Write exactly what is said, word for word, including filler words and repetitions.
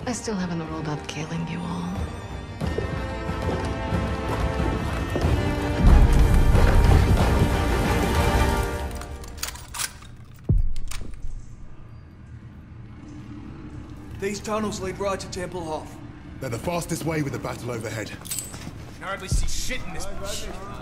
I still haven't ruled out killing you all. These tunnels lead right to Temple Hof. They're the fastest way with the battle overhead. Can hardly see shit in this bitch.